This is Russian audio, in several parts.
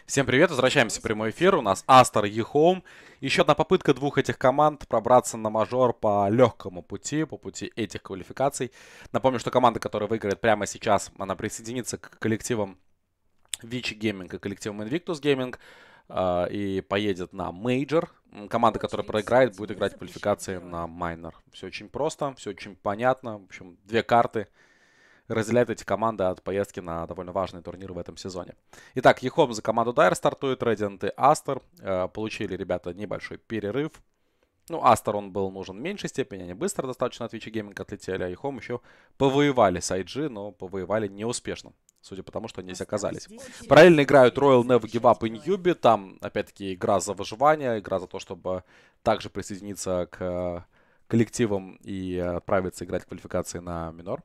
Всем привет, возвращаемся в прямой эфир. У нас Астер и Home. Еще одна попытка двух этих команд пробраться на мажор по легкому пути, по пути этих квалификаций. Напомню, что команда, которая выиграет прямо сейчас, она присоединится к коллективам Vici Gaming и коллективам Invictus Gaming и поедет на мейджор. Команда, которая проиграет, будет играть в квалификации на майнер. Все очень просто, все очень понятно. В общем, две карты разделяют эти команды от поездки на довольно важные турниры в этом сезоне. Итак, Ехом за команду Dire стартует, Radiant и Астер. Получили ребята небольшой перерыв. Ну, Астер он был нужен в меньшей степени, они быстро достаточно от Twitch Gaming отлетели, а Ехом еще повоевали с IG, но повоевали неуспешно. Судя по тому, что они здесь оказались. Параллельно играют Royal Never Give Up и Newbie. Там, опять-таки, игра за выживание, игра за то, чтобы также присоединиться к коллективам и отправиться играть в квалификации на минор.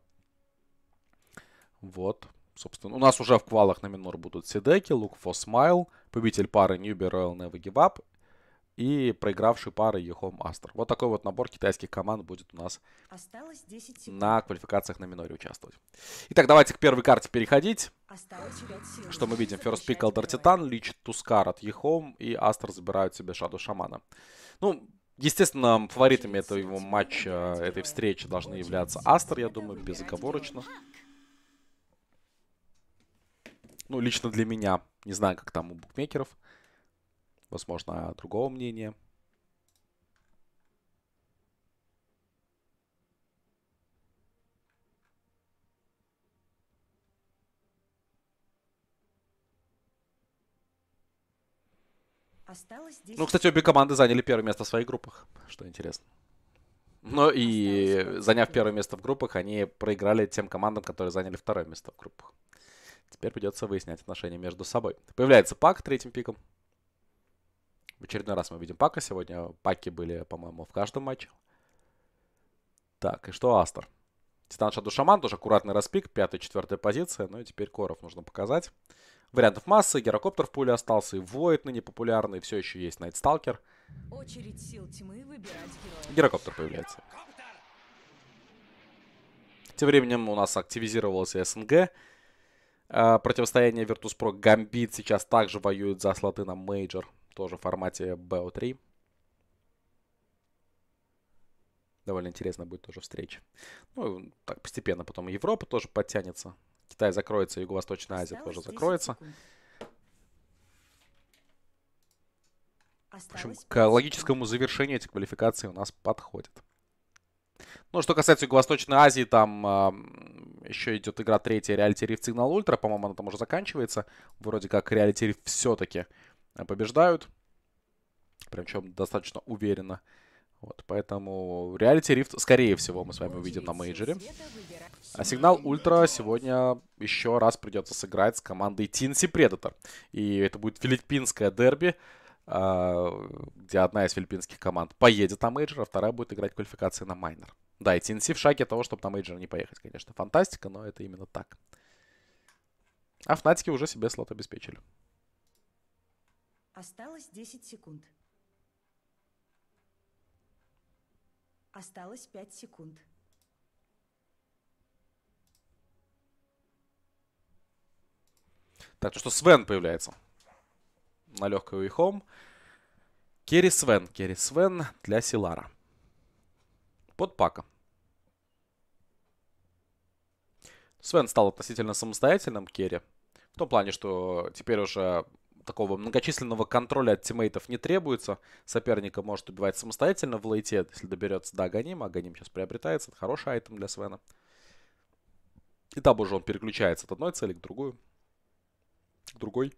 Вот, собственно. У нас уже в квалах на минор будут Сидеки, Look for Smile, победитель пары Newbie Royal Never Give Up и проигравший пары Ехом Астер. Вот такой вот набор китайских команд будет у нас на квалификациях на миноре участвовать. Итак, давайте к первой карте переходить. Что мы видим? First Pick Elder Titan, Лич Тускар от Ехом и Астер забирают себе Шаду Шамана. Ну, естественно, фаворитами этого матча, этой встречи должны являться Астер, я думаю, безоговорочно. Ну, лично для меня. Не знаю, как там у букмекеров. Возможно, другого мнения. Ну, кстати, обе команды заняли первое место в своих группах, что интересно. Но и заняв первое место в группах, они проиграли тем командам, которые заняли второе место в группах. Теперь придется выяснять отношения между собой. Появляется Пак третьим пиком. В очередной раз мы видим Пака. Сегодня Паки были, по-моему, в каждом матче. Так, и что Астер? Титан Шаду Шаман, тоже аккуратный распик, 5-4 позиция. Ну и теперь коров нужно показать. Вариантов массы, Герокоптер в пуле остался, и Void ныне популярный, все еще есть Найтсталкер. Очередь сил тьмы выбирать героя. Герокоптер появляется. Тем временем у нас активизировался СНГ. Противостояние Virtus.pro Гамбит сейчас также воюет за слоты на мейджор. Тоже в формате BO3. Довольно интересно будет тоже встреча. Ну, так постепенно потом Европа тоже подтянется. Китай закроется, Юго-Восточная Азия тоже закроется. В общем, к логическому завершению эти квалификации у нас подходят. Ну, что касается Юго-Восточной Азии, там еще идет игра третья Reality Rift Signal Ultra. По-моему, она там уже заканчивается. Вроде как Reality Rift все-таки побеждают. Причем достаточно уверенно. Вот, поэтому Reality Rift, скорее всего, мы с вами увидим на мейджоре. А Сигнал Ультра сегодня еще раз придется сыграть с командой TNC Predator. И это будет филиппинское дерби, где одна из филиппинских команд поедет на мейджор, а вторая будет играть квалификации на майнер. Да, и TNC в шаге того, чтобы на мейджор не поехать, конечно. Фантастика, но это именно так. А Фнатики уже себе слот обеспечили. Осталось 10 секунд. Осталось 5 секунд. Так, то что Свен появляется на легкой уихом. Керри Свен. Керри Свен для Силара. Под Пака. Свен стал относительно самостоятельным Керри. В том плане, что теперь уже такого многочисленного контроля от тиммейтов не требуется. Соперника может убивать самостоятельно в лейте, если доберется до Аганима. Аганим сейчас приобретается. Это хороший айтем для Свена. И там уже он переключается от одной цели к другой. К другой.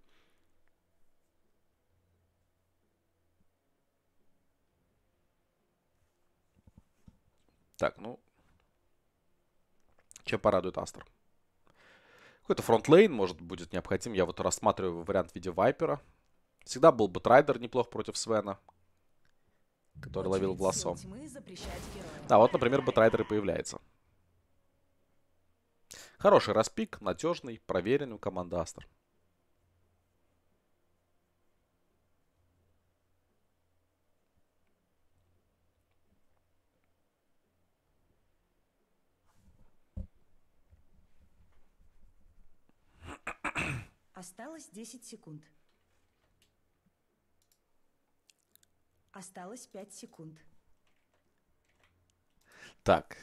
Так, ну. Чем порадует Астер? Какой-то фронтлейн, может, будет необходим. Я вот рассматриваю вариант в виде Вайпера. Всегда был бы Трайдер неплох против Свена, который ловил в лассо. Да, вот, например, Бэтрайдер и появляется. Хороший распик, надежный, проверенный у команды Астер. Осталось 10 секунд. Осталось 5 секунд. Так.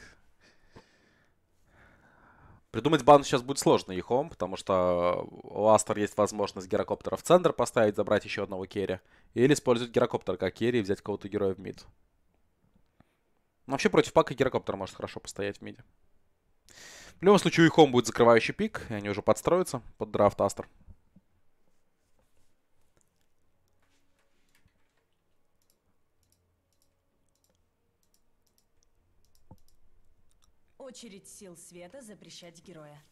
Придумать бан сейчас будет сложно Ехом, потому что у Астер есть возможность гирокоптера в центр поставить, забрать еще одного керри. Или использовать гирокоптер как керри и взять кого-то героя в мид. Но вообще против пака гирокоптер может хорошо постоять в миде. В любом случае у Ехом будет закрывающий пик, и они уже подстроятся под драфт Астер. Очередь сил света запрещать героя.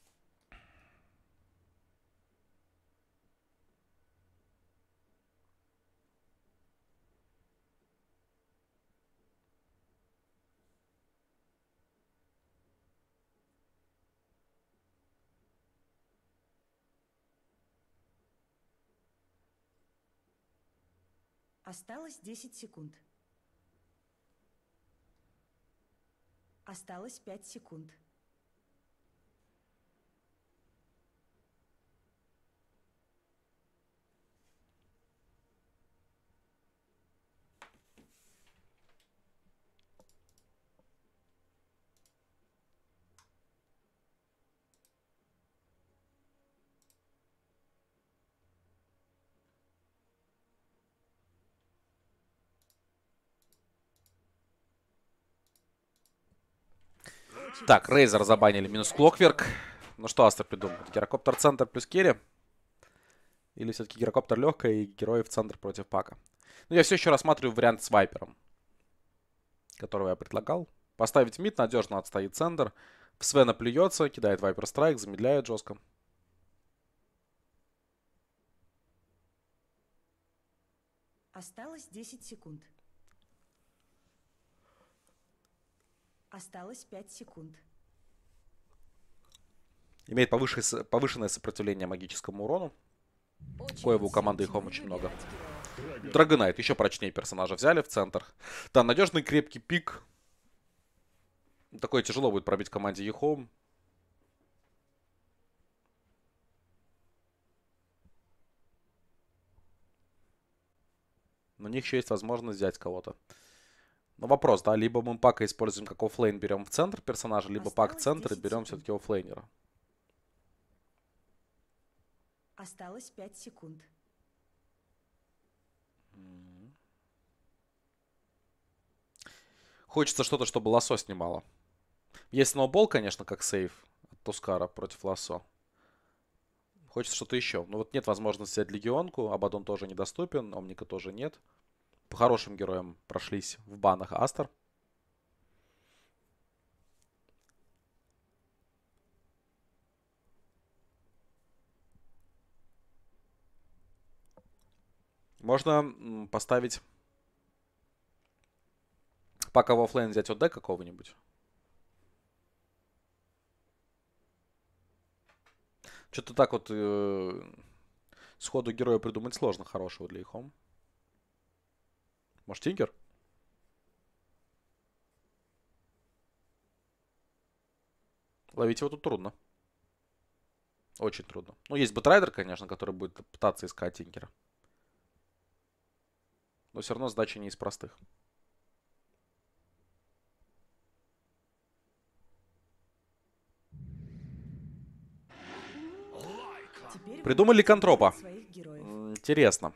Осталось 10 секунд. Осталось 5 секунд. Так, Рейзер забанили минус Клокверк. Ну что Астер придумает? Гирокоптер центр плюс керри? Или все-таки гирокоптер легкая и герои в центр против пака? Ну, я все еще рассматриваю вариант с Вайпером, которого я предлагал. Поставить мид, надежно отстоит центр. В Свена плюется, кидает Вайпер страйк, замедляет жестко. Осталось 10 секунд. Осталось 5 секунд. Имеет повышенное сопротивление магическому урону. Коего у команды Ихом очень много. Драгонайт, еще прочнее персонажа взяли в центр. Да, надежный крепкий пик. Такое тяжело будет пробить команде Ихом. Но у них еще есть возможность взять кого-то. Но вопрос, да, либо мы пака используем как оффлейн, берем в центр персонажа, либо пак центр и берем все-таки оффлейнера. Осталось 5 секунд. Хочется что-то, чтобы Лассо снимало. Есть сноубол, конечно, как сейф от Тускара против Лассо. Хочется что-то еще. Но вот нет возможности взять Легионку. Абадон тоже недоступен. Омника тоже нет. По хорошим героям прошлись в банах Астер. Можно поставить пака в оффлейн, взять ОД какого-нибудь. Что-то так вот сходу героя придумать сложно хорошего для Ихом. Может, Тинкер? Ловить его тут трудно. Очень трудно. Ну, есть Бэтрайдер, конечно, который будет пытаться искать Тинкера. Но все равно задача не из простых. Придумали ликантропа. Интересно.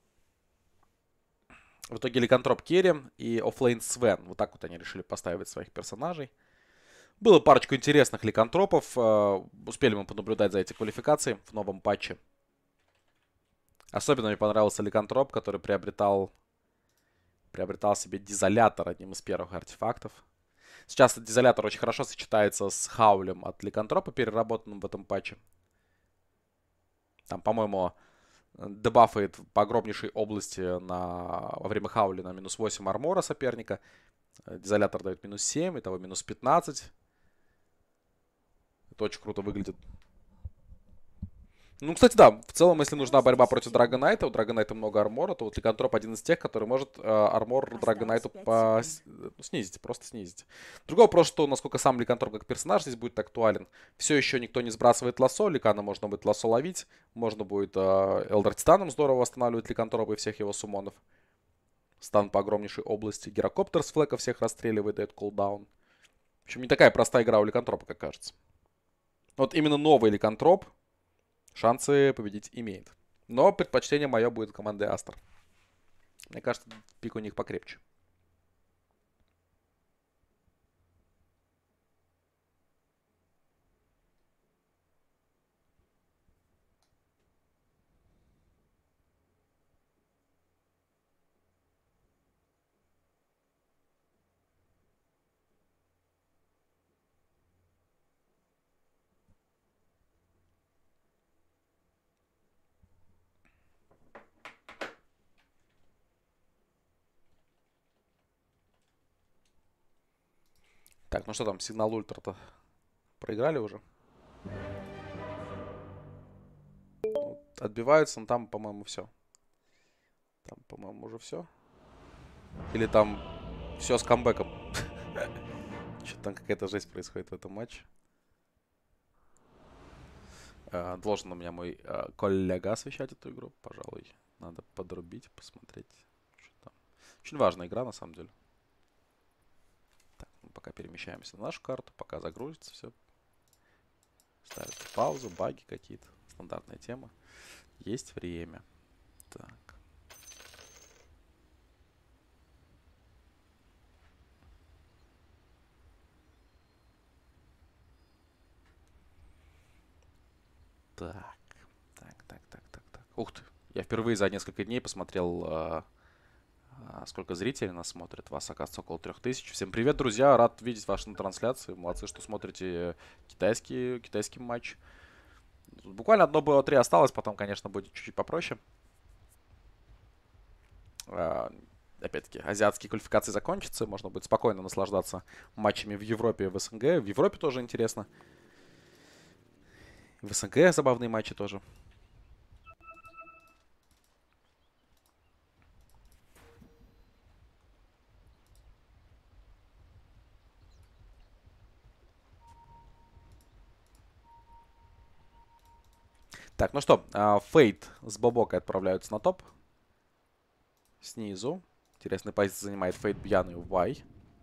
В итоге ликантроп керри и оффлейн Свен. Вот так вот они решили поставить своих персонажей. Было парочку интересных ликантропов. Успели мы понаблюдать за эти квалификации в новом патче. Особенно мне понравился ликантроп, который приобретал себе дизолятор одним из первых артефактов. Сейчас этот дизолятор очень хорошо сочетается с хаулем от ликантропа, переработанным в этом патче. Там, по-моему, дебафает по огромнейшей области во время хаули на минус 8 армора соперника. Дизолятор дает минус 7, итого минус 15. Это очень круто выглядит. Ну, кстати, да, в целом, если нужна борьба против Драгонайта, у Драгонайта много армора, то вот ликантроп один из тех, который может армор Драгонайту снизить, просто снизить. Другой вопрос, что насколько сам ликантроп как персонаж здесь будет актуален. Все еще никто не сбрасывает лассо, ликана можно будет лассо ловить, можно будет Элдер Титаном здорово восстанавливать ликантропа и всех его суммонов. Стан по огромнейшей области. Гирокоптер с флека всех расстреливает, дает кулдаун. В общем, не такая простая игра у Ликантропа, как кажется. Вот именно новый Ликантроп шансы победить имеет. Но предпочтение мое будет команды Астер. Мне кажется, пик у них покрепче. Так, ну что там, сигнал ультра-то проиграли уже? Ну, отбиваются, но там, по-моему, все. Там, по-моему, уже все. Или там все с камбэком. Что-то там какая-то жесть происходит в этом матче. Должен у меня мой коллега освещать эту игру, пожалуй. Надо подрубить, посмотреть. Что там. Очень важная игра, на самом деле. Так, мы пока перемещаемся на нашу карту, пока загрузится все. Ставится паузу, баги какие-то. Стандартная тема. Есть время. Так. Так. Ух ты. Я впервые за несколько дней посмотрел, сколько зрителей нас смотрят. Вас, оказывается, около 3000. Всем привет, друзья. Рад видеть вас на трансляции. Молодцы, что смотрите китайский матч. Буквально одно БО3 осталось. Потом, конечно, будет чуть-чуть попроще. Опять-таки, азиатские квалификации закончатся. Можно будет спокойно наслаждаться матчами в Европе и в СНГ. В Европе тоже интересно. В СНГ забавные матчи тоже. Так, ну что, Фейт с Бобокой отправляются на топ. Снизу. Интересная позиция занимает Фейт, Бьян и Вай.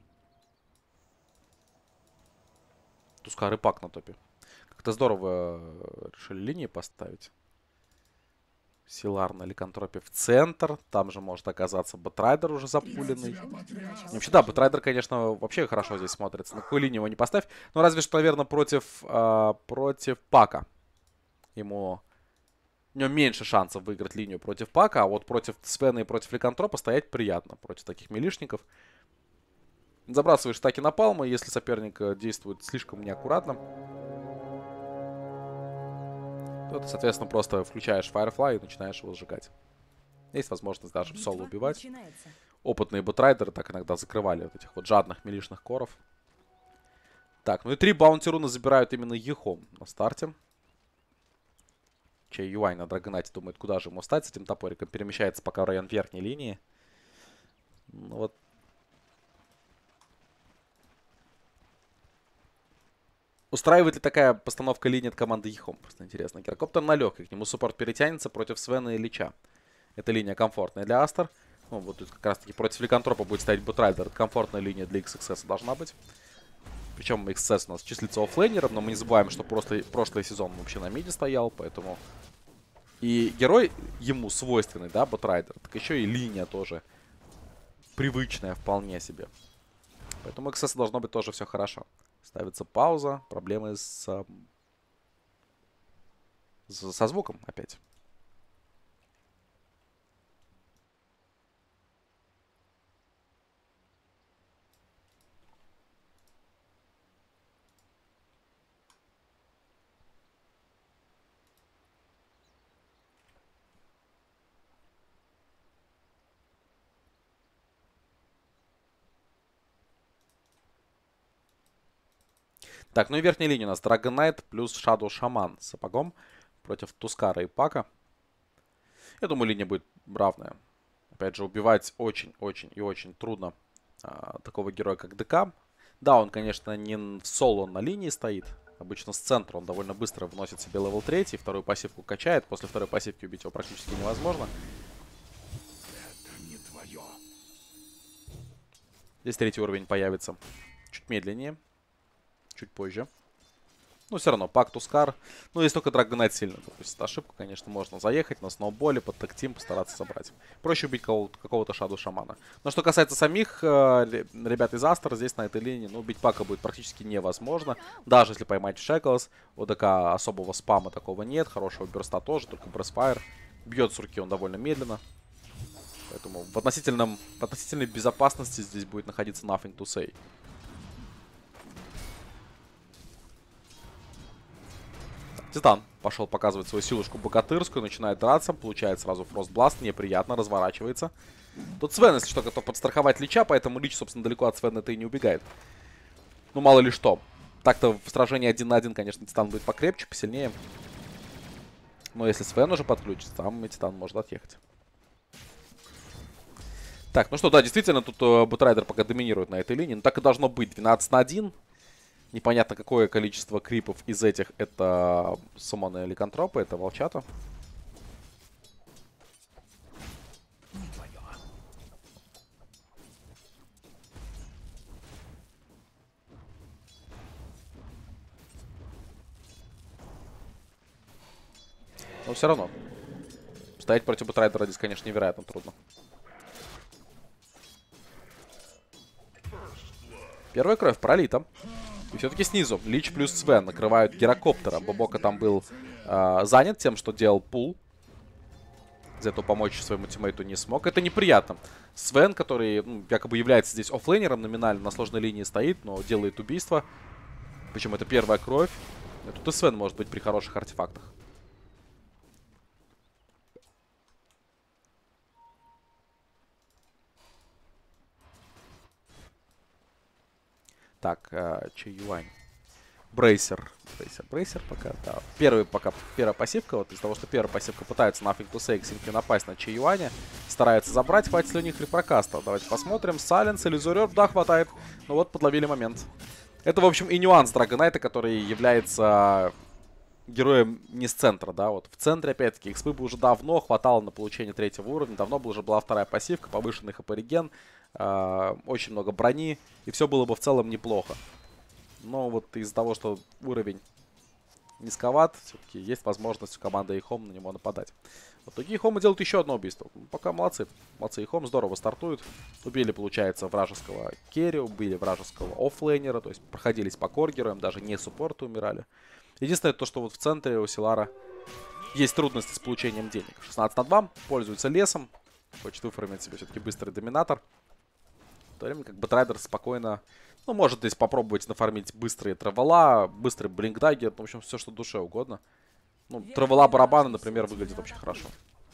Тускар и Пак на топе. Как-то здорово решили линии поставить. Силар на Ликантропе в центр. Там же может оказаться Бэтрайдер уже запуленный. И вообще, да, Бэтрайдер, конечно, вообще хорошо здесь смотрится. На какую линию его не поставь. Ну, разве что, наверное, против Пака. У него меньше шансов выиграть линию против Пака. А вот против Свена и против Ликантропа стоять приятно. Против таких милишников. Забрасываешь таки на палмы, если соперник действует слишком неаккуратно. То ты, соответственно, просто включаешь Firefly и начинаешь его сжигать. Есть возможность даже в соло убивать. Опытные ботрайдеры так иногда закрывали вот этих вот жадных милишных коров. Так, ну и 3 баунти руна забирают именно Ехом на старте. Чей Юай на Драгонайте думает, куда же ему стать с этим топориком. Перемещается пока в район верхней линии. Ну вот. Устраивает ли такая постановка линии от команды Ехом? Просто интересно. Гирокоптер на легкой. К нему суппорт перетянется против Свена и Лича. Эта линия комфортная для Астер. Ну, вот тут как раз таки против Ликантропа будет стоять Бутрайдер. Это комфортная линия для XXS должна быть. Причем XXS у нас числится оффлейнером, но мы не забываем, что прошлый сезон вообще на миде стоял, поэтому... И герой ему свойственный, да, Бутрайдер. Так еще и линия тоже привычная вполне себе. Поэтому XXS должно быть тоже все хорошо. Ставится пауза. Проблемы со звуком опять. Так, ну и верхняя линия у нас Dragon Knight плюс Shadow Shaman с сапогом против Тускара и Пака. Я думаю, линия будет равная. Опять же, убивать очень-очень и очень трудно такого героя, как ДК. Да, он, конечно, не в соло на линии стоит. Обычно с центра он довольно быстро вносит себе левел 3, вторую пассивку качает. После второй пассивки убить его практически невозможно. Это не твое. Здесь третий уровень появится чуть медленнее, чуть позже. Ну, все равно, Пак Тускар. Ну, если только Драгонайт сильно допустит ошибку, конечно, можно заехать на сноуболе, под тактим постараться собрать. Проще убить какого-то Шаду Шамана. Но что касается самих ребят из Астера, здесь на этой линии, ну, убить Пака будет практически невозможно. Даже если поймать Шеклс, у ДК особого спама такого нет, хорошего бёрста тоже, только Бресфайр. Бьет с руки он довольно медленно. Поэтому в относительной безопасности здесь будет находиться Nothing to Say. Титан пошел показывать свою силушку богатырскую, начинает драться, получает сразу фростбласт, неприятно, разворачивается. Тут Свен, если что, готов подстраховать Лича, поэтому Лич, собственно, далеко от Свена-то и не убегает. Ну, мало ли что. Так-то в сражении 1 на 1, конечно, Титан будет покрепче, посильнее. Но если Свен уже подключится, там и Титан может отъехать. Так, ну что, да, действительно, тут Бутрайдер пока доминирует на этой линии. Ну, так и должно быть. 12 на 1. Непонятно, какое количество крипов из этих это суммоны ликантропы, это волчата. Но все равно. Стоять против Бутрайдера здесь, конечно, невероятно трудно. Первая кровь пролита. И все-таки снизу Лич плюс Свен накрывают Гирокоптера. Бобока там был занят тем, что делал пул. Из этого помочь своему тиммейту не смог. Это неприятно. Свен, который якобы является здесь оффлейнером, номинально на сложной линии стоит, но делает убийство. Причем это первая кровь. И тут и Свен может быть при хороших артефактах. Так, Чэй Юань. Брейсер пока, да. Первая пассивка, вот из-за того, что первая пассивка пытается на Nothing to Say Синки напасть на Чэй Юаня. Старается забрать, хватит ли у них репрокаста. Давайте посмотрим. Сайленс или Зурер, да, хватает. Ну вот, подловили момент. Это, в общем, и нюанс Драгонайта, который является героем не с центра, да. Вот в центре, опять-таки, экспы бы уже давно хватало на получение третьего уровня. Давно бы уже была вторая пассивка, повышенный хп реген. Очень много брони, и все было бы в целом неплохо. Но вот из-за того, что уровень низковат, все-таки есть возможность у команды Ихом на него нападать. В итоге Ихомы делают еще одно убийство. Пока молодцы. Молодцы Ихом, здорово стартуют. Убили, получается, вражеского керри, убили вражеского оффлейнера, то есть проходились по коргерам, даже не суппорты умирали. Единственное, то, что вот в центре у Силара есть трудности с получением денег. 16 на 2, пользуется лесом, хочет выформить себе все-таки быстрый доминатор. В то время как Бутрайдер спокойно, ну, может здесь попробовать нафармить быстрые тревела, быстрый блинкдаггер, в общем, все, что душе угодно. Ну, тревела барабаны, например, выглядит очень хорошо.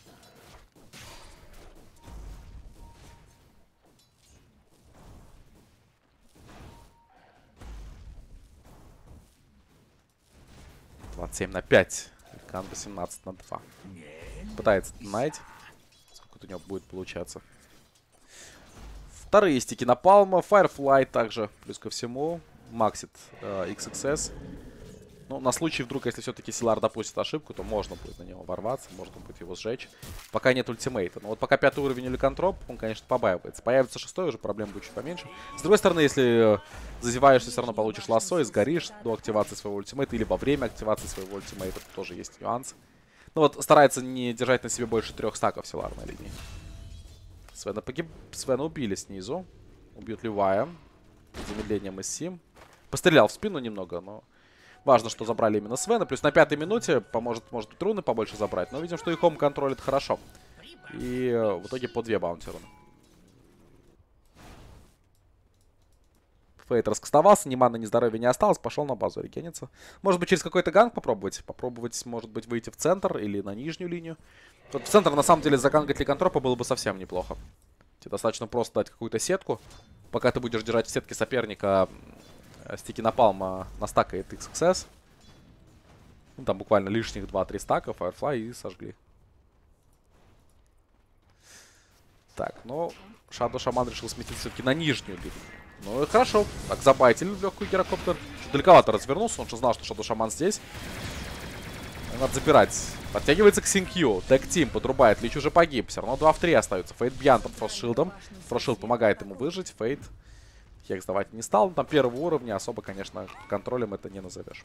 на 5. Кан 18 на 2. Пытается найти. Сколько у него будет получаться. Вторые стики Напалма. Firefly также, плюс ко всему. Максит XXS. Ну, на случай вдруг, если все-таки Силар допустит ошибку, то можно будет на него ворваться, можно будет его сжечь. Пока нет ультимейта. Но вот пока 5-й уровень или контроп, он, конечно, побаивается. Появится 6-й, уже проблем будет чуть поменьше. С другой стороны, если зазеваешься, все равно получишь лассо и сгоришь до активации своего ультимейта или во время активации своего ультимейта. Тут тоже есть нюанс. Ну вот, старается не держать на себе больше 3 стаков Силар на линии. Свена убили снизу. Убьют Ливая. Замедлением из Сим. Пострелял в спину немного, но... Важно, что забрали именно Свена. Плюс на 5-й минуте может быть, руны побольше забрать. Но видим, что Ихом контролит хорошо. И в итоге по 2 баунти руны. Фейт раскастовался, ни маны, ни здоровья не осталось. Пошел на базу регениться. Может быть, через какой-то ганг попробовать. Попробовать, может быть, выйти в центр или на нижнюю линию. Вот в центр, на самом деле, загангать ликантропа было бы совсем неплохо. Тебе достаточно просто дать какую-то сетку. Пока ты будешь держать в сетке соперника... Стики Напалма настакает XXS. Ну, там буквально лишних 2-3 стака, Firefly и сожгли. Так, ну, Shadow Shaman решил сместиться все-таки на нижнюю линию. Ну и хорошо. Так, забайтили легкую гирокоптер. Чуть далековато развернулся, он же знал, что Shadow Shaman здесь. Надо забирать. Подтягивается к Синкью. Тэг-тим подрубает. Лич уже погиб. Все равно 2 в 3 остаются. Фейт бьян под фростшилдом. Фростшилд помогает ему выжить. Фейт Хекс давать не стал. Там первого уровня особо, конечно, контролем это не назовешь.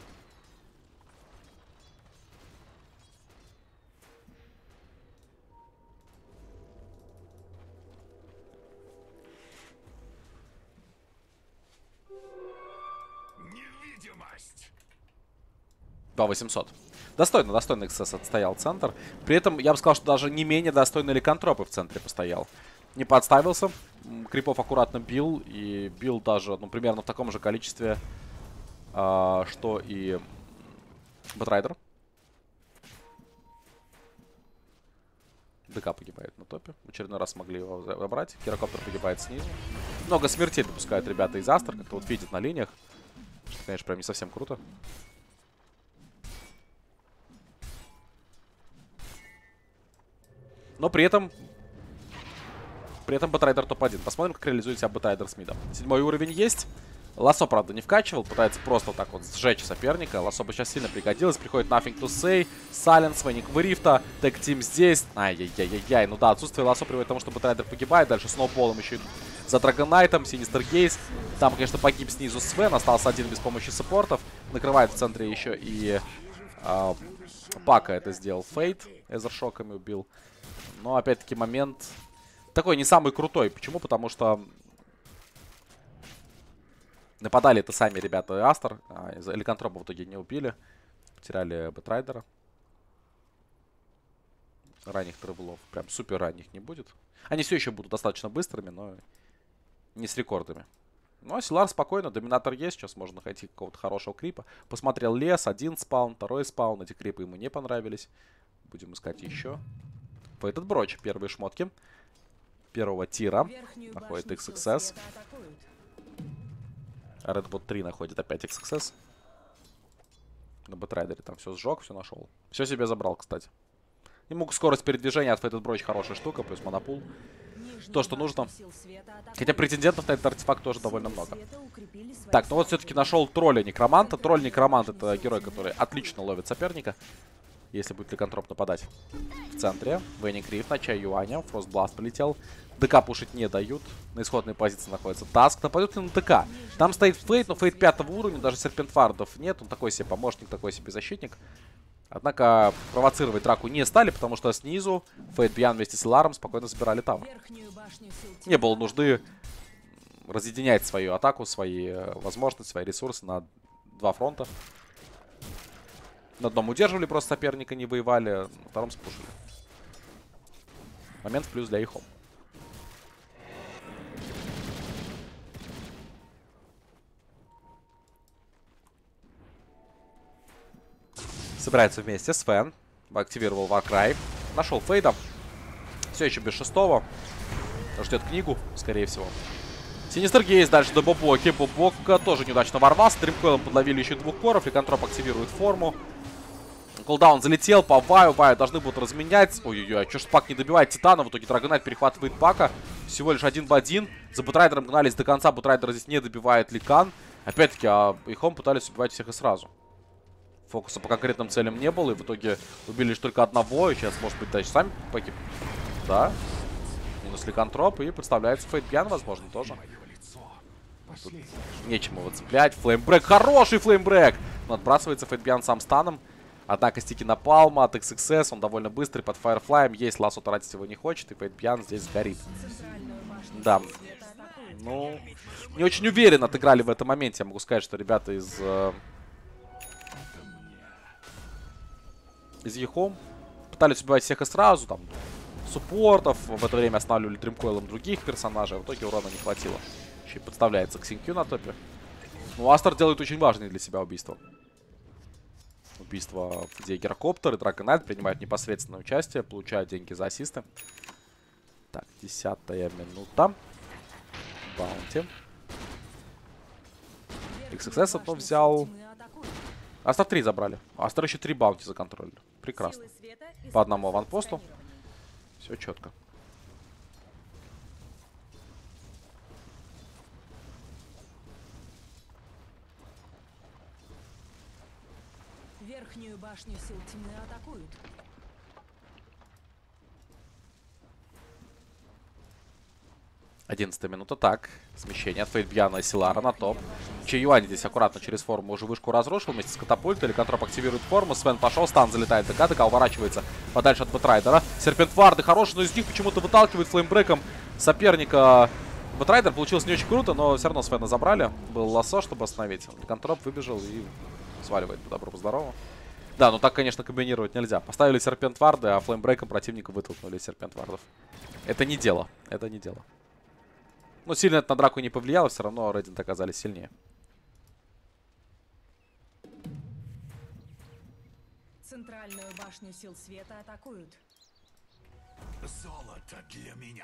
Невидимость. 2800. Достойно XS отстоял центр. При этом я бы сказал, что даже не менее достойно ликантропы в центре постоял. Не подставился. Крипов аккуратно бил. И бил даже, ну, примерно в таком же количестве, что и Бэтрайдер. ДК погибает на топе. В очередной раз смогли его забрать. Гирокоптер погибает снизу. Много смертей допускают ребята из Астер. Как-то вот видят на линиях. Что, конечно, прям не совсем круто. Но при этом Бэтрайдер топ-1. Посмотрим, как реализует себя Бэтрайдер с мидом. 7-й уровень есть. Лассо, правда, не вкачивал. Пытается просто вот так вот сжечь соперника. Лассо бы сейчас сильно пригодилось. Приходит Nothing to Say. Сайленс, Веник в Рифта. Тег-тим здесь. Ай-яй-яй-яй-яй. Ну да, отсутствие Лассо приводит к тому, что Бэтрайдер погибает. Дальше сноуболом еще за Драгонайтом. Синистер Гейс. Там, конечно, погиб снизу Свен. Остался один без помощи саппортов. Накрывает в центре еще и Пака это сделал. Фейт. Эзершоками убил. Но, опять-таки, момент такой не самый крутой. Почему? Потому что нападали это сами ребята Астер. Ликантропа в итоге не убили. Потеряли Бэтрайдера. Ранних тревелов. Прям супер ранних не будет. Они все еще будут достаточно быстрыми, но не с рекордами. Ну, а Силар спокойно. Доминатор есть. Сейчас можно найти какого-то хорошего крипа. Посмотрел лес. Один спаун, второй спаун. Эти крипы ему не понравились. Будем искать еще. Этот броч. Первые шмотки. Первого тира. Находит XXS. Redbot 3 находит опять XXS. На Бэтрайдере там все сжег, все нашел. Все себе забрал, кстати. Ему скорость передвижения от этот броч хорошая штука. Плюс монопул. То, что нужно. Хотя претендентов на этот артефакт тоже довольно много. Так, ну вот все-таки нашел тролля некроманта. Тролль некромант это герой, который отлично ловит соперника. Если будет ликантроп нападать. В центре. Веник Риф на чай юаня. Фростбласт полетел. ДК пушить не дают. На исходной позиции находится Таск. Нападет ли на ДК? Там стоит Фейт, но Фейт 5-го уровня. Даже Серпентфардов нет. Он такой себе помощник, такой себе защитник. Однако провоцировать драку не стали, потому что снизу Фейт Бьян вместе с Ларом спокойно забирали тавр. Не было нужды разъединять свою атаку, свои возможности, свои ресурсы на два фронта. На одном удерживали просто соперника, не воевали. На втором спушили. Момент в плюс для Ихом. Собирается вместе Свен. Активировал Warcry. Нашел Фейда. Все еще без шестого. Ждет книгу, скорее всего. Синистер Гейс дальше до Бобоки. Бобока тоже неудачно ворвался. Стримкоилом подловили еще двух коров. Ликантроп активирует форму. Колдаун залетел по Ваю. Ваю должны будут разменять. Ой-ой-ой, а что ж Пак не добивает Титана? В итоге Драгонайт перехватывает Пака. Всего лишь 1 в 1. За Бэтрайдером гнались до конца. Бэтрайдер здесь не добивает Ликан. Опять-таки, Ихом пытались убивать всех и сразу. Фокуса по конкретным целям не было. И в итоге убили лишь только одного. И сейчас, может быть, даже сами погиб. Да. Минус Ликантроп. И представляется Фейт Бьян, возможно, тоже. Тут нечем его цеплять. Флеймбрек. Хороший флеймбрек. Но отбрасывается Фейт Бьян сам станом. Однако стики напалма от XXS. Он довольно быстрый под Файерфлаем. Есть лассо, тратить его не хочет. И Фейт Бьян здесь сгорит. Да. Ну, не очень уверенно отыграли в этом моменте. Я могу сказать, что ребята из Ехом пытались убивать всех и сразу. Там суппортов. В это время останавливали Дримкоилом других персонажей. В итоге урона не хватило. Еще и подставляется Ксинкью на топе. Ну, Астер делает очень важные для себя убийства. Убийство, где Гирокоптер и Драгонайт принимают непосредственное участие, получают деньги за ассисты. Так, 10-я минута. Баунти. XXS одно взял. Астер 3 забрали. Астер еще 3 баунти законтролили. Прекрасно. По одному аванпосту. Все четко. Верхнюю башню сил тьмы атакуют. 11 минута. Так, смещение от Фейтбьяна и Силара на топ. Чаюань здесь аккуратно через форму уже вышку разрушил вместе с катапультой. Ликантроп активирует форму. Свен пошел, стан залетает ДК. ДК уворачивается подальше от Бэтрайдера. Серпентварды хороший, но из них почему-то выталкивает флеймбреком соперника. Бэтрайдер получилось не очень круто, но все равно Свена забрали. Был лассо, чтобы остановить. Ликантроп выбежал и сваливает по добру, по здорову. Да, ну так, конечно, комбинировать нельзя. Поставили серпентварды, а флеймбреком противника вытолкнули из серпентвардов. Это не дело. Это не дело. Но сильно это на драку не повлияло, все равно Рейдент оказались сильнее. Центральную башню сил света атакуют. Золото для меня.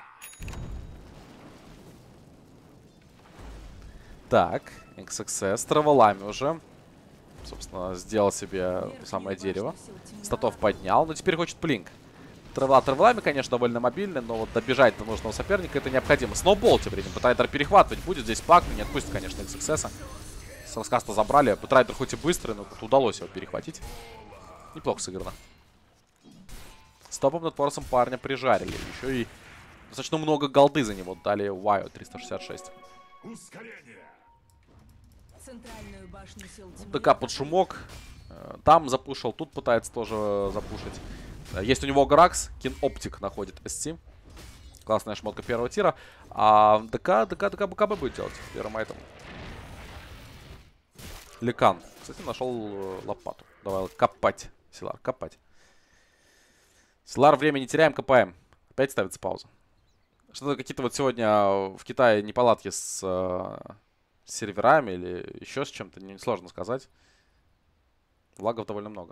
Так, XXS с траволами уже. Собственно, сделал себе самое дерево. Статов поднял, но теперь хочет блинк. Траволами, конечно, довольно мобильный, но вот добежать до нужного соперника это необходимо. Сноубол тем временем. Бэтрайдер перехватывать будет. Здесь пак, не отпустит, конечно, XXS. С раскаста забрали. Бэтрайдер хоть и быстрый, но тут удалось его перехватить. Неплохо сыграно. Стопом над форсом парня прижарили. Еще и достаточно много голды за него дали. Вайо 366. Ускорение. Центральную башню сил тьмы ДК под шумок. Там запушил, тут пытается тоже запушить. Есть у него Гракс, Кин Оптик находит SC. Классная шмотка первого тира. А ДК БКБ будет делать первым айтом. Ликан. Кстати, нашел лопату. Давай копать. Силар, копать. Силар, время не теряем, копаем. Опять ставится пауза. Что-то какие-то вот сегодня в Китае неполадки с серверами или еще с чем-то, несложно сказать. Лагов довольно много.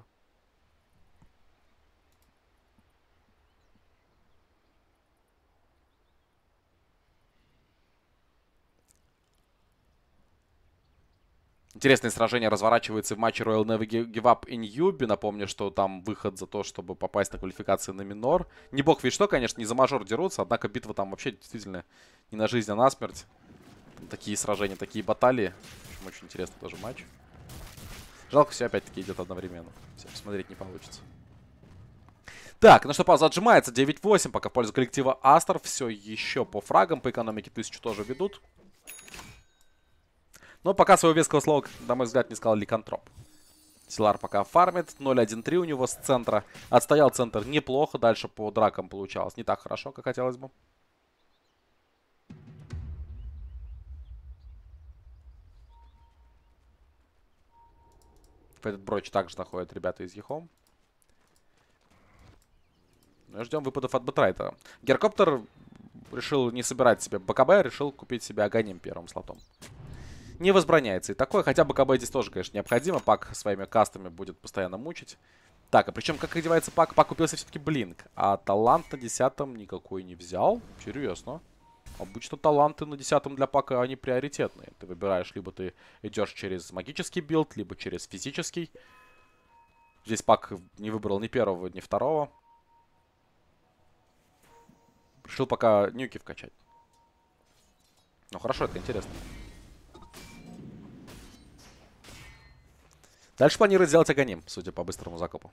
Интересное сражение разворачивается в матче Royal Never Give Up in Yubi. Напомню, что там выход за то, чтобы попасть на квалификации на минор. Не бог ведь что, конечно, не за мажор дерутся. Однако битва там вообще действительно не на жизнь, а на смерть. Там такие сражения, такие баталии. Очень интересный тоже матч. Жалко, все опять-таки идет одновременно. Все посмотреть не получится. Так, ну что, пауза отжимается. 9-8 пока в пользу коллектива Астер. Все еще по фрагам. По экономике 1000 тоже ведут. Но пока своего веского слова, на мой взгляд, не сказал Ликантроп. Силар пока фармит. 0-1-3 у него с центра. Отстоял центр неплохо. Дальше по дракам получалось не так хорошо, как хотелось бы. В этот броч также находят ребята из Ехом. Ну и ждем выпадов от Бэтрайдера. Геркоптер решил не собирать себе БКБ, решил купить себе Аганим первым слотом. Не возбраняется и такое, хотя БКБ здесь тоже, конечно, необходимо. Пак своими кастами будет постоянно мучить. Так, а причем как одевается Пак? Пак купился все-таки блинк. А талант на 10-м никакой не взял. Интересно. Обычно таланты на 10-м для Пака, они приоритетные. Ты выбираешь, либо ты идешь через магический билд, либо через физический. Здесь Пак не выбрал ни первого, ни второго. Решил пока нюки вкачать. Ну хорошо, это интересно. Дальше планирует сделать Аганим, судя по быстрому закупу.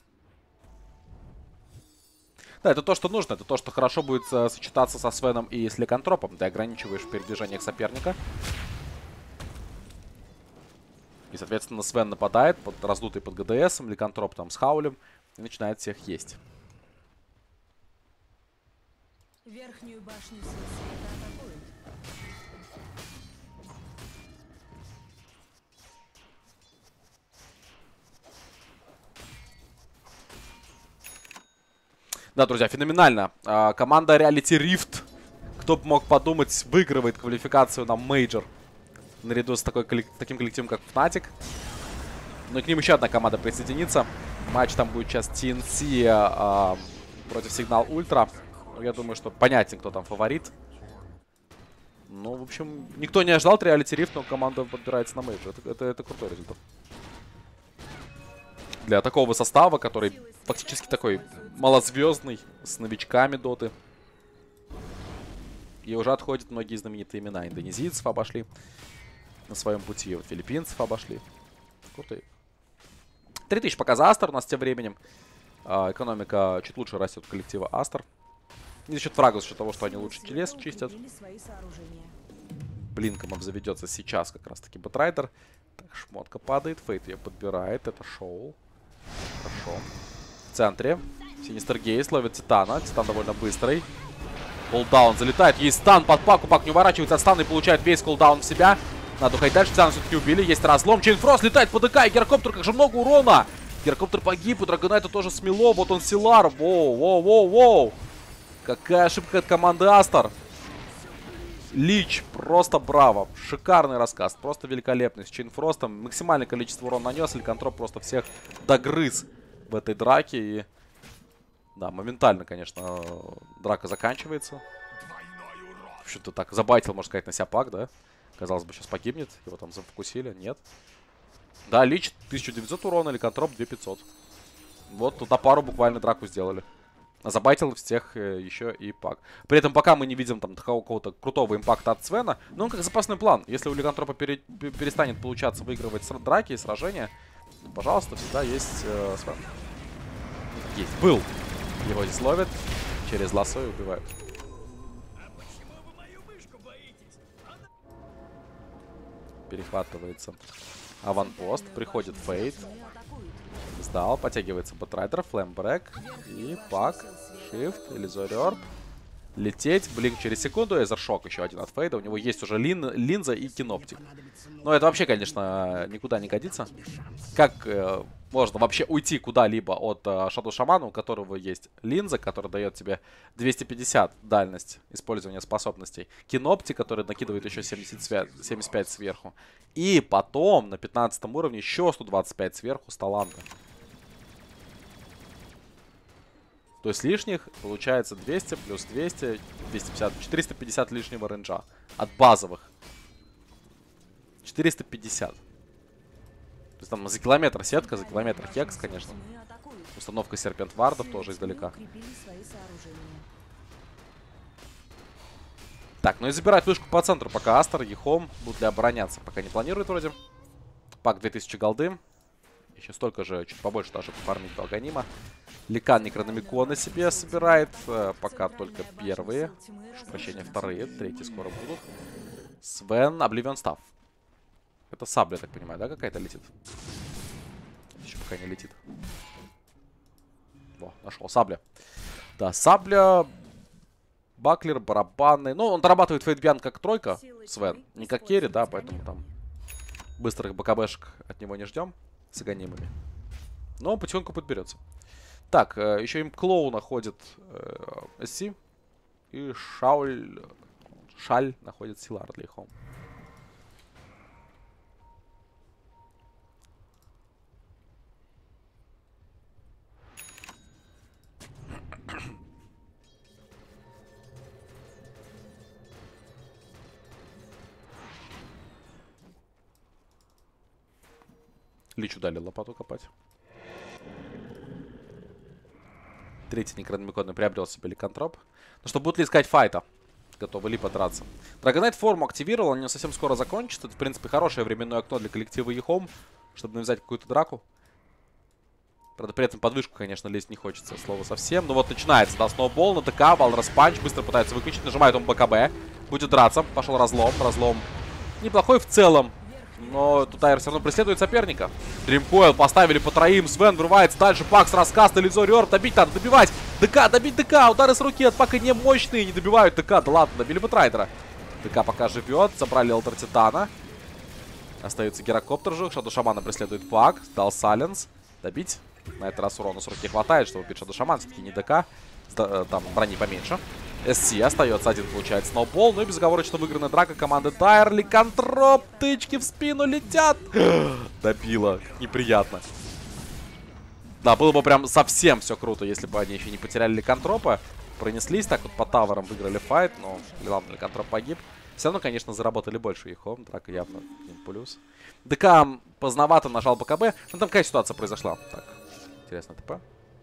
Да, это то, что нужно. Это то, что хорошо будет сочетаться со Свеном и с Ликантропом. Ты ограничиваешь передвижение соперника. И, соответственно, Свен нападает, раздутый под ГДСом, Ликантроп там с Хаулем. И начинает всех есть. Верхнюю башню сил света атакуют. Да, друзья, феноменально. Команда Reality Rift, кто бы мог подумать, выигрывает квалификацию на мейджор. Наряду с таким коллективом, как Fnatic. Ну и к ним еще одна команда присоединится. Матч там будет сейчас TNC против Signal Ultra. Ну, я думаю, что понятен, кто там фаворит. Ну, в общем, никто не ожидал от Reality Rift, но команда подбирается на мейджор. Это крутой результат. Для такого состава, который фактически такой малозвездный, с новичками доты. И уже отходят многие знаменитые имена. Индонезийцев обошли на своем пути, вот филиппинцев обошли. Крутые. 3000 пока за Астер у нас тем временем. Экономика чуть лучше растет коллектива Астер. Не за счет фрага, за счет того, что они лучше лес чистят. Укрепили свои сооружения. Блинком обзаведется сейчас как раз-таки Бэтрайдер. Так, шмотка падает. Фейт ее подбирает. Это шоу. Хорошо. В центре. Синистер Гейс ловит Титана. Титан довольно быстрый. Кулдаун залетает. Есть стан под Паку. Пак не уворачивается от стана и получает весь кулдаун в себя. Надо уходить дальше. Титана все-таки убили. Есть разлом. Чейнфрост летает по ДК. И Гирокоптер, как же много урона. Гирокоптер погиб. У Драгонайта тоже смело. Вот он Силар. Воу, воу, воу, воу. Какая ошибка от команды Астер. Лич, просто браво. Шикарный рассказ, просто великолепный. С Чейнфростом максимальное количество урона нанес. Ликантроп просто всех догрыз в этой драке. И да, моментально, конечно, драка заканчивается. В общем-то так, забайтил, можно сказать, на себя Пак, да? Казалось бы, сейчас погибнет. Его там зафокусили, нет. Да, Лич 1900 урона, Ликантроп 2500. Вот тут на пару буквально драку сделали. Забайтил всех еще и Пак. При этом пока мы не видим там какого-то крутого импакта от Свена. Но он как запасной план. Если у Ликантропа перестанет получаться выигрывать драки и сражения, то, пожалуйста, всегда есть Свен. Есть. Был. Его здесь ловят. Через лассо и убивают. Перехватывается аванпост. Приходит Фейт. Сдал, подтягивается Бэтрайдер, флэмбрэк и Пак, Shift, Иллюзорёрб. Лететь, блинк через секунду, Эзершок еще один от Фейда. У него есть уже линза и киноптик. Но это вообще, конечно, никуда не годится. Как можно вообще уйти куда-либо от Shadow Shaman, у которого есть линза, которая дает тебе 250 дальность использования способностей. Киноптик, который накидывает еще 75 сверху. И потом на 15 уровне еще 125 сверху с таланта. То есть лишних получается 200 плюс 200, 250, 450 лишнего рейнджа. От базовых. 450. То есть там за километр сетка, за километр хекс, конечно. Установка серпент вардов тоже издалека. Так, ну и забирать вышку по центру, пока Астер, Ехом будут ли обороняться. Пока не планирует вроде. Пак 2000 голды. Еще столько же, чуть побольше даже пофармить Долганима. Ликан Некрономикона себе собирает. Пока только первые. Прошу прощения, вторые. Третьи скоро будут. Свен, Обливион Став. Это сабля, так понимаю, да, какая-то летит? Еще пока не летит. Во, нашел. Сабля. Да, сабля. Баклер, барабаны. Ну, он дорабатывает фейтбиан как тройка, Свен. Не как керри, да, поэтому там быстрых БКБшек от него не ждем. С аганимами. Но он потихоньку подберется. Так, еще им Клоу находит SC. И Шаль находит Силар для Ихом. Личу дали лопату копать. Третий Некрономикон приобрел себе Ликантроп. Ну что, будут ли искать файта? Готовы ли подраться? Драгонайт форму активировал, они совсем скоро закончатся. Это, в принципе, хорошее временное окно для коллектива Ехом, чтобы навязать какую-то драку. Правда, при этом подвышку, конечно, лезть не хочется, слово совсем. Но вот начинается, да, сноубол на ДК, Валрос Панч, быстро пытается выключить, нажимает он БКБ. Будет драться, пошел разлом, неплохой в целом. Но тут Айр все равно преследует соперника. Дримкоил поставили по троим. Свен врывается дальше. Пакс, раскаст, Иллюзорёрб. Добить надо, добивать. ДК, добить ДК. Удары с руки от Пака не мощные. Не добивают ДК. Да ладно, добили Бэтрайдера. ДК пока живет. Забрали Алтер Титана. Остается Гирокоптер же. Shadow Shaman преследует Пак. Дал Сайленс. Добить. На этот раз урона с руки хватает, чтобы убить Shadow Shaman. Все-таки не ДК. Там брони поменьше. SC остается один, получает сноубол. Ну и безоговорочно выигранная драка команды Тайр. Ликантроп, тычки в спину летят. Добило. Неприятно. Да, было бы прям совсем все круто, если бы они еще не потеряли Ликантропа. Пронеслись так вот по таверам, выиграли файт. Но, ладно, Ликантроп погиб. Все равно, конечно, заработали больше Ехом. Драка явно им плюс. ДК поздновато нажал БКБ. Ну там какая ситуация произошла? Так, интересно, ТП.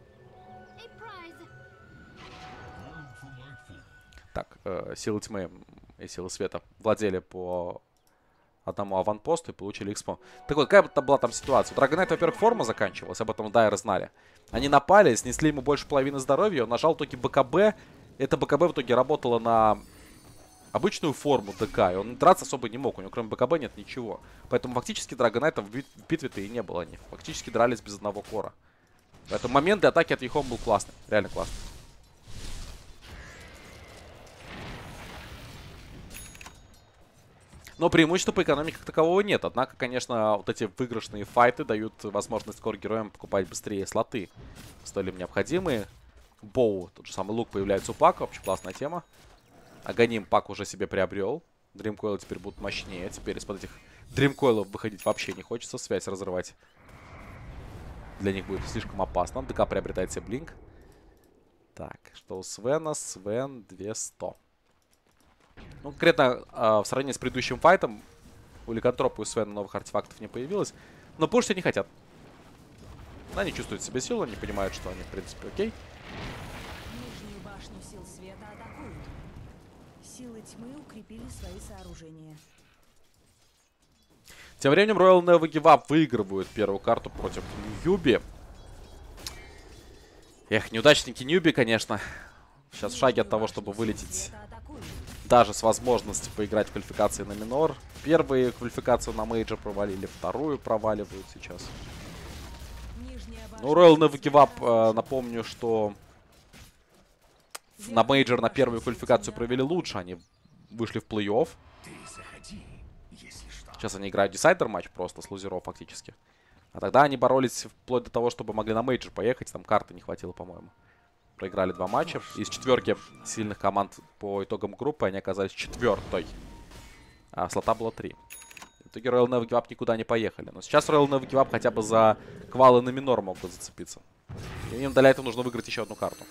Так, силы тьмы и силы света владели по одному аванпосту и получили экспо. Так вот, какая была там ситуация? У Драгонайта, во-первых, форма заканчивалась, об этом Дайры знали. Они напали, снесли ему больше половины здоровья, он нажал только БКБ это БКБ в итоге работало на обычную форму ДК, и он драться особо не мог, у него кроме БКБ нет ничего. Поэтому фактически Драгонайтов в битве-то и не было, они фактически дрались без одного кора. Поэтому момент для атаки от Ехом был классный, реально классный. Но преимущества по экономике как такового нет. Однако, конечно, вот эти выигрышные файты дают возможность кор-героям покупать быстрее слоты. Столь им необходимые. Боу, тот же самый лук появляется у Пака, вообще классная тема. Аганим Пак уже себе приобрел. Дримкойлы теперь будут мощнее. Теперь из-под этих Дримкойлов выходить вообще не хочется. Связь разрывать для них будет слишком опасно. ДК приобретает себе блинк. Так, что у Свена? Свен 200. Ну, конкретно в сравнении с предыдущим файтом у Ликантропа и у Свена новых артефактов не появилось. Но пушить не хотят. Они чувствуют себе силу, они понимают, что они, в принципе, окей. Нижнюю башню сил света атакуют. Силы тьмы укрепили свои сооружения. Тем временем Royal Never Give Up выигрывают первую карту против Ньюби. Эх, неудачники Ньюби, конечно. Сейчас в шаге от того, чтобы вылететь даже с возможностью поиграть в квалификации на минор. Первые квалификацию на мейджор провалили, вторую проваливают сейчас. Ну, Royal Never Give Up, напомню, что на мейджор на первую квалификацию провели лучше. Они вышли в плей-офф. Сейчас они играют десайдер матч просто с лузеров фактически. А тогда они боролись вплоть до того, чтобы могли на мейджор поехать. Там карты не хватило, по-моему. Проиграли 2 матча. Из 4 сильных команд по итогам группы они оказались 4-й. А слота было 3. В итоге Royal Never Give Up никуда не поехали. Но сейчас Royal Never Give Up хотя бы за квалы на минор могут зацепиться. И им для этого нужно выиграть еще одну карту.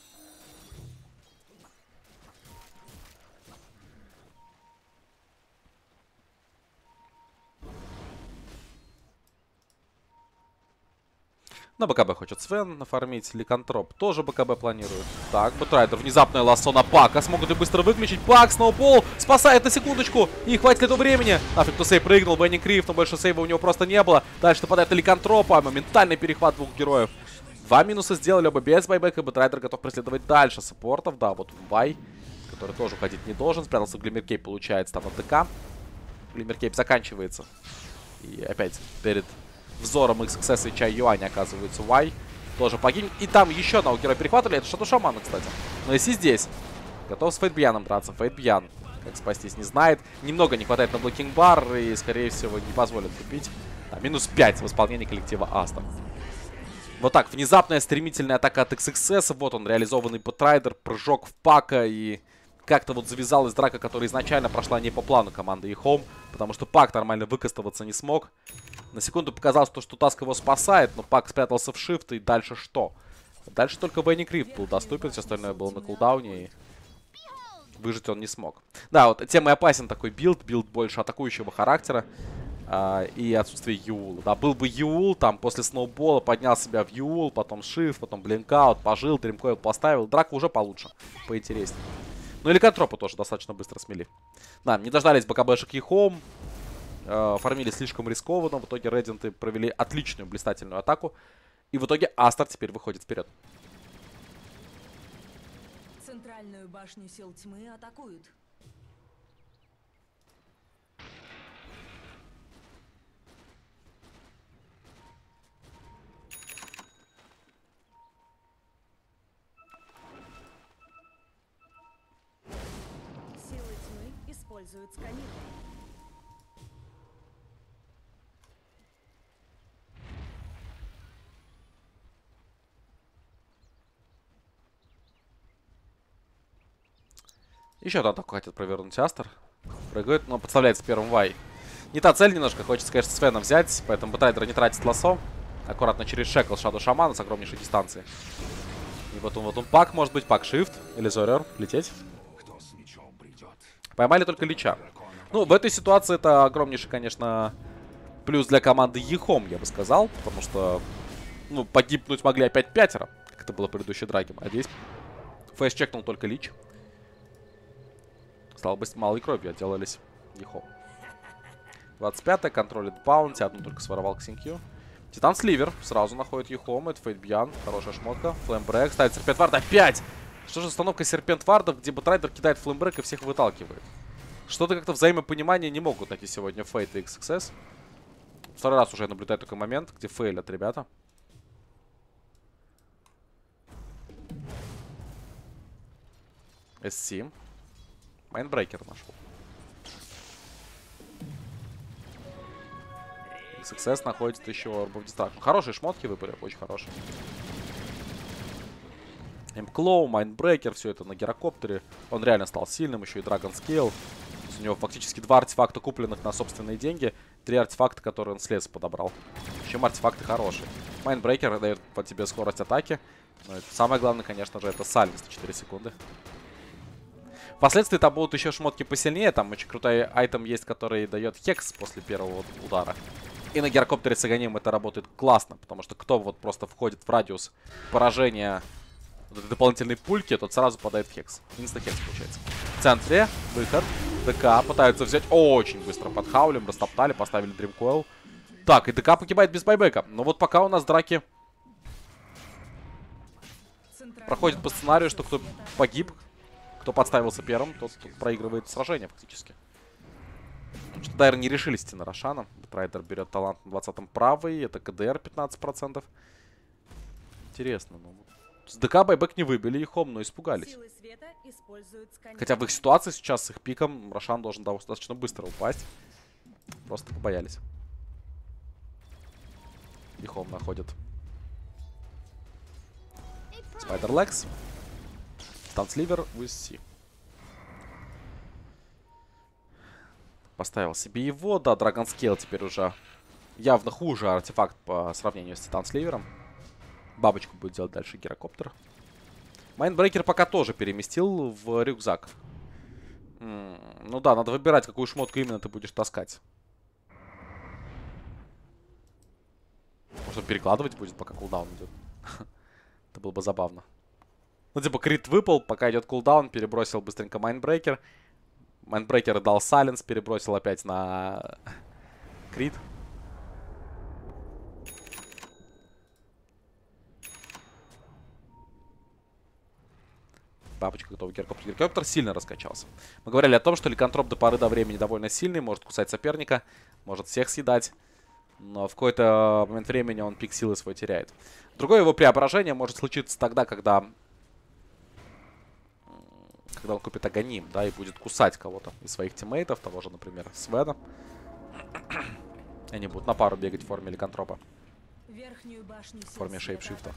На БКБ хочет Свен нафармить. Ликантроп тоже БКБ планирует. Так, Бэтрайдер. Внезапное лассо на Пака. Смогут и быстро выключить. Пак, сноубол. Спасает на секундочку. И хватит ли этого времени? Нафиг, кто сейв прыгнул. Бенни Крив, но больше сейва у него просто не было. Дальше нападает на Ликантропа. Моментальный перехват двух героев. 2 минуса сделали оба без байбека. Бэтрайдер готов преследовать дальше саппортов. Да, вот Бай, который тоже уходить не должен. Спрятался в Глиммеркейп, получается, там от ДК. Глиммеркейп заканчивается. И опять перед взором XXS и Чай Юань оказывается Y. Тоже погибнет. И там еще одного героя перехватывали. Это Шату Шамана, кстати. Но если здесь готов с Фейтбьяном драться. Фейтбьян, как спастись, не знает. Немного не хватает на блокинг-бар. И, скорее всего, не позволит купить. Да, минус 5 в исполнении коллектива Астер. Вот так. Внезапная стремительная атака от XXS. Вот он, реализованный Бэтрайдер. Прыжок в Пака. И как-то вот завязалась драка, которая изначально прошла не по плану команды Ехом. Потому что Пак нормально выкастываться не смог. На секунду показалось, что Таск его спасает, но Пак спрятался в шифт, и дальше что? Дальше только Бенни Крив был доступен, все остальное было на кулдауне, и выжить он не смог. Да, вот тем и опасен такой билд больше атакующего характера и отсутствие Юула. Да, был бы Юул, там после сноубола поднял себя в Юул, потом шифт, потом блинкаут, пожил, Дримкойл поставил, драка уже получше, поинтереснее. Ну или Ликантропа тоже достаточно быстро смели. Да, не дождались БКБшек Ехом. Фармили слишком рискованно. В итоге Реддинты провели отличную блистательную атаку. И в итоге Астер теперь выходит вперед. Центральную башню сил тьмы атакуют. Силы тьмы используют сканирование. Еще одну атаку хотят провернуть Астер. Прыгает, но подставляется первым Вай. Не та цель немножко. Хочется, конечно, Свена взять. Поэтому Бэтрайдер не тратит лассо. Аккуратно через шекл Шаду Шамана с огромнейшей дистанции. И вот он Пак, может быть, Пак Шифт. Или Зорер. Лететь. Поймали только Лича. Ну, в этой ситуации это огромнейший, конечно, плюс для команды Ехом, я бы сказал. Потому что, ну, погибнуть могли опять 5, как это было в предыдущей драке. А здесь фэш чекнул только Лич. Стало быть, малой кровью отделались Ехом. 25-я, контролит баунти. Одну только своровал Ксинкью. Титан Сливер сразу находит Ехом. Это Фейтбьян. Хорошая шмотка. Флэмбрэк. Ставит серпет вард. Опять! Что же установка серпент вардов, где Бэтрайдер кидает флеймбрейк и всех выталкивает? Что-то как-то взаимопонимания не могут найти сегодня Фейт и XXS. Второй раз уже я наблюдаю такой момент, где фейлят ребята. SC. Майнбрейкер нашел. XXS находится еще Orb of Destruction. Хорошие шмотки выпали, очень хорошие. Имклоу, Майнбрейкер, все это на гирокоптере. Он реально стал сильным, еще и Dragon Scale. У него фактически 2 артефакта, купленных на собственные деньги. 3 артефакта, которые он с леса подобрал. Причем артефакты хорошие. Майнбрейкер дает по тебе скорость атаки. Но это самое главное, конечно же, это сальность 4 секунды. Впоследствии там будут еще шмотки посильнее. Там очень крутой айтем есть, который дает хекс после первого удара. И на гирокоптере с огонем это работает классно. Потому что кто вот просто входит в радиус поражения дополнительной пульки, тот сразу попадает в хекс. Инста-хекс получается. В центре выход. ДК пытаются взять очень быстро под хаулем. Растоптали, поставили Дримкоил. Так, и ДК погибает без байбека. Но вот пока у нас драки проходят по сценарию, что кто погиб, кто подставился первым, тот проигрывает сражение фактически. Что Дайр не решились идти на Рошана. Бэтрайдер берет талант на 20-м правый. Это КДР 15%. Интересно, ну... С ДК байбек не выбили их но испугались. Хотя в их ситуации сейчас с их пиком Рошан должен достаточно быстро упасть. Просто побоялись. Ихом находит Спайдер Лекс. Стансливер with C. Поставил себе его. Да, Dragon Scale теперь уже явно хуже артефакт по сравнению с Титансливером. Бабочку будет делать дальше гирокоптер. Майнбрейкер пока тоже переместил в рюкзак. Ну да, надо выбирать, какую шмотку именно ты будешь таскать. Может, перекладывать будет, пока кулдаун идет. Это было бы забавно. Ну, типа, крит выпал, пока идет кулдаун, перебросил быстренько Майнбрейкер. Майнбрейкер дал сайленс, перебросил опять на крит. Бабочка готова гирокоптер. Гирокоптер сильно раскачался. Мы говорили о том, что ликантроп до поры до времени довольно сильный, может кусать соперника, может всех съедать. Но в какой-то момент времени он пик силы свой теряет. Другое его преображение может случиться тогда, когда он купит агоним, да, и будет кусать кого-то из своих тиммейтов, того же, например, Свена. Они будут на пару бегать в форме ликантропа. В форме шейпшифта.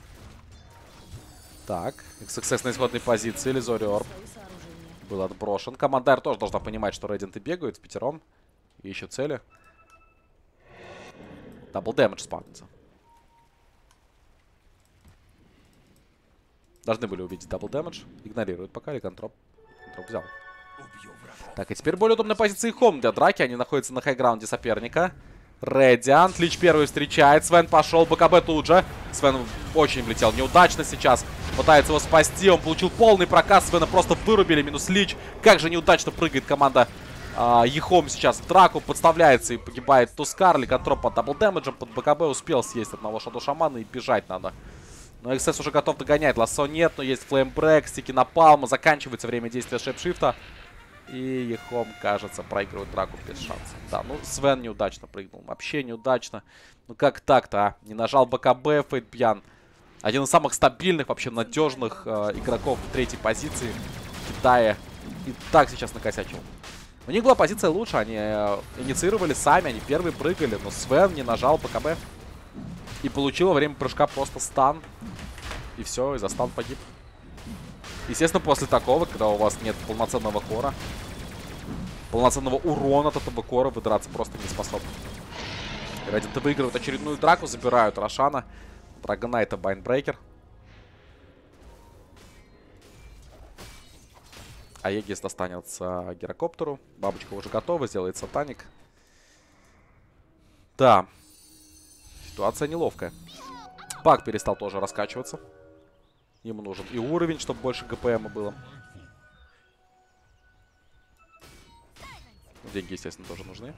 Так, XXS на исходной позиции. Лизори Орб был отброшен. Командар тоже должна понимать, что рейденты бегают в пятером и ищут цели. Дабл дэмэдж спавнится. Должны были увидеть дабл дэмэдж. Игнорируют пока ликантроп. Ликантроп взял. Так, и теперь более удобная позиция Хом для драки. Они находятся на хайграунде соперника. Редиант. Лич первый встречает. Свен пошел. БКБ тут же. Свен очень влетел неудачно сейчас. Пытается его спасти. Он получил полный проказ. Свена просто вырубили. Минус Лич. Как же неудачно прыгает команда Ехом сейчас в драку. Подставляется и погибает Тускар. Ликантроп под дабл дэмэджем. Под БКБ успел съесть одного Шадоу Шамана и бежать надо. Но XS уже готов догонять. Лассо нет, но есть флеймбрейк. Стики напалма. Заканчивается время действия шейпшифта. И Ехом, кажется, проигрывает драку без шансов. Да, ну Свен неудачно прыгнул. Вообще неудачно. Ну как так-то, а? Не нажал БКБ, Фейт пьян. Один из самых стабильных, вообще надежных игроков в третьей позиции в Китае. И так сейчас накосячил. У них была позиция лучше. Они инициировали сами, они первые прыгали. Но Свен не нажал БКБ. И получил во время прыжка просто стан. И все, и за стан погиб. Естественно, после такого, когда у вас нет полноценного кора, полноценного урона от этого кора, вы драться просто не способны. Рейденты выигрывают очередную драку, забирают Рошана. Драгонайта Байнбрейкер. А Егис достанется гирокоптеру. Бабочка уже готова, сделает сатаник. Да. Ситуация неловкая. Пак перестал тоже раскачиваться. Ему нужен и уровень, чтобы больше ГПМа было. Деньги, естественно, тоже нужны.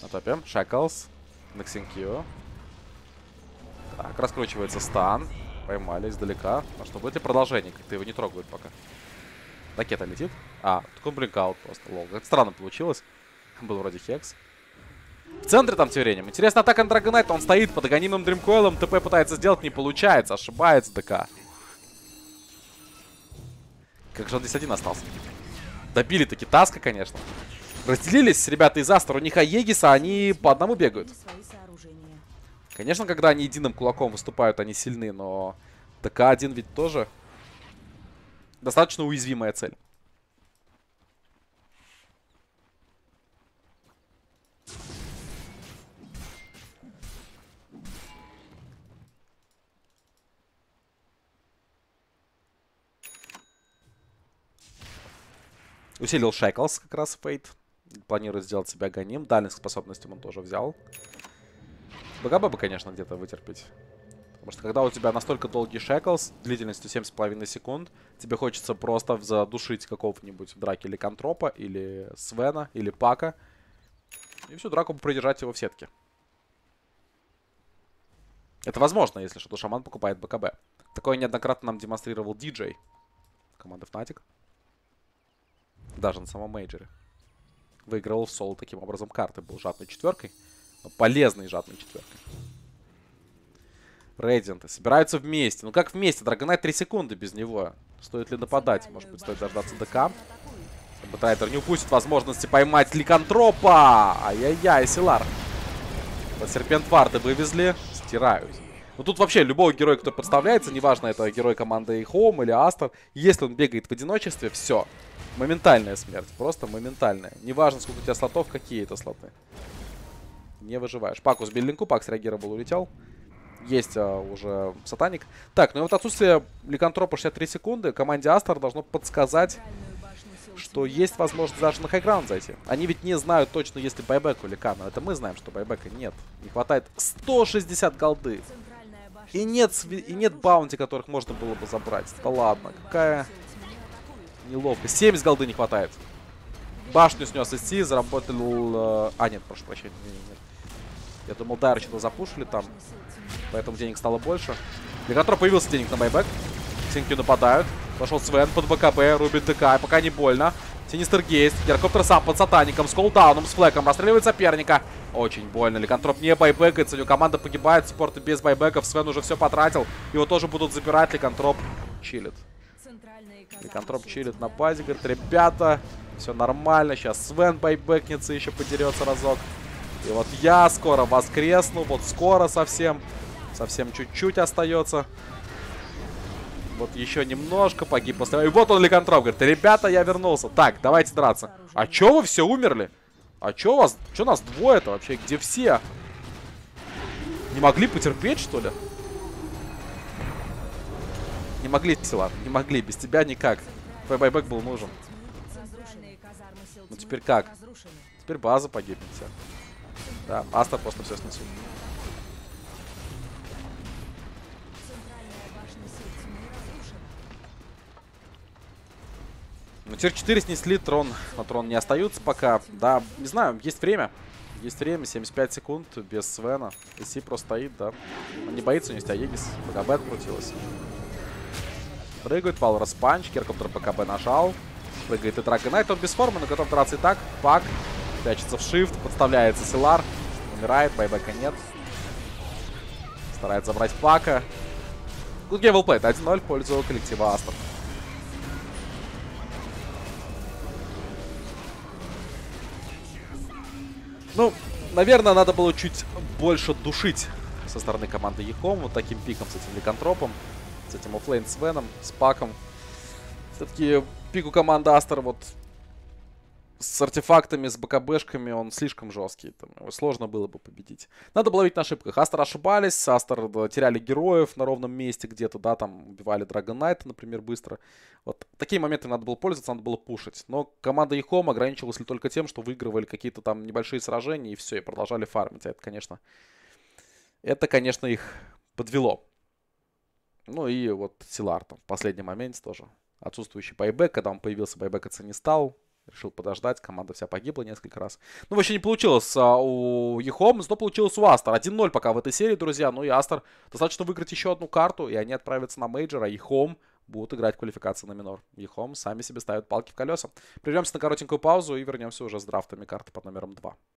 На топе. Shackles. Nexin. Так, раскручивается стан. Поймали издалека. А что, будет ли продолжение? Как-то его не трогают пока. Ракета летит. А, только он блинкаут просто. Лол. Как странно получилось. Был вроде хекс. В центре там тем временем. Интересно, атака на Драгонайта. Он стоит под анонимным Дримкоилом. ТП пытается сделать, не получается. Ошибается ДК. Как же он здесь один остался? Добили таки Таска, конечно. Разделились ребята из Астер. У них Аегиса, они по одному бегают. Конечно, когда они единым кулаком выступают, они сильны, но ДК-1 ведь тоже достаточно уязвимая цель. Усилил Shackles как раз Фейт. Планирует сделать себя гоним. Дальность способностям он тоже взял. БКБ бы, конечно, где-то вытерпеть. Потому что когда у тебя настолько долгий Shackles, длительностью 7,5 секунд, тебе хочется просто задушить какого-нибудь в драке ликантропа, или Свена, или Пака. И всю драку продержать его в сетке. Это возможно, если что-то шаман покупает БКБ. Такое неоднократно нам демонстрировал DJ. Команда Fnatic. Даже на самом мейджоре. Выигрывал в соло таким образом карты. Был жадной четверкой. Но полезной жадной четверкой. Рейдианты собираются вместе. Ну как вместе? Драгонайт 3 секунды без него. Стоит ли нападать? Может быть, стоит дождаться ДК. Бэтрайдер не упустит возможности поймать ликантропа. Ай-яй-яй, Силар. Серпент Варды вывезли. Стирают. Ну тут вообще любого героя, кто подставляется, неважно, это герой команды Home или Астер, если он бегает в одиночестве, все. Моментальная смерть. Просто моментальная. Неважно, сколько у тебя слотов, какие это слоты. Не выживаешь. Паку сбили линку, Пак среагировал, улетел. Есть уже сатаник. Так, ну и вот отсутствие ликантропа 63 секунды команде Астер должно подсказать, что есть возможность даже на хайграунд зайти. Они ведь не знают точно, есть ли байбек у Лика, но это мы знаем, что байбека нет. Не хватает 160 голды. И нет баунти, которых можно было бы забрать. Да ладно, какая неловко. 70 голды не хватает. Башню снес из Си, заработал... А, нет, прошу прощения. Нет. Я думал, Дайр что-то запушили там. Поэтому денег стало больше. Ликантроп появился денег на байбек. Синки нападают. Пошел Свен под БКБ, рубит ДК. Пока не больно. Синистер Гейст. Герокоптер сам под сатаником. С колдауном, с флэком. Расстреливает соперника. Очень больно. Ликантроп не байбекается. У него команда погибает. Спорты без байбеков. Свен уже все потратил. Его тоже будут забирать. Ликантроп чилит. Ликантроп чилит на базе. Говорит, ребята, все нормально. Сейчас Свен байбекнется, еще подерется разок. И вот я скоро воскресну. Вот скоро совсем. Совсем чуть-чуть остается. Вот еще немножко погиб после... И вот он, Ликантроп, говорит, ребята, я вернулся. Так, давайте драться. А чё вы все умерли? А чё у вас... Чё нас двое-то вообще? Где все? Не могли потерпеть, что ли? Не могли, Силар. Не могли. Без тебя никак. Твой байбек был нужен. Ну теперь как? Теперь база погибнет вся. Да, Астер просто все снесут. Ну, тир 4 снесли, трон. На трон не остаются пока. Да, не знаю, есть время. Есть время, 75 секунд без Свена. Иси просто стоит, да. Он не боится, у него есть Аегис. БКБ открутилась. Прыгает, Валрос Панч, Герокоптер БКБ нажал. Прыгает и Драгонайт, он без формы, но готов драться и так. Пак прячется в шифт, подставляется Силар. Умирает, байбека нет. Старается забрать Пака. Good game well played, 1-0 в пользу коллектива Астер. Ну, наверное, надо было чуть больше душить со стороны команды Ехом. Вот таким пиком с этим Ликантропом, с этим оффлейн Свеном, с Паком. Все-таки пик у команды Астер вот с артефактами, с БКБшками, он слишком жесткий. Там, его сложно было бы победить. Надо было видеть на ошибках. Астер ошибались, Астер теряли героев на ровном месте где-то, да, там убивали Драгонайта, например, быстро. Вот такие моменты надо было пользоваться, надо было пушить. Но команда Ехом ограничивалась ли только тем, что выигрывали какие-то там небольшие сражения и все, и продолжали фармить. А это, конечно, их подвело. Ну и вот Силар там в последний момент тоже. Отсутствующий байбек, когда он появился, байбекаться не стал. Решил подождать. Команда вся погибла несколько раз. Ну, вообще не получилось у Ехом, зато получилось у Астер. 1-0 пока в этой серии, друзья. Ну и Астер достаточно выиграть еще одну карту, и они отправятся на мейджор, а Ехом будут играть квалификации на минор. Ехом сами себе ставят палки в колеса. Прервемся на коротенькую паузу и вернемся уже с драфтами карты под номером 2.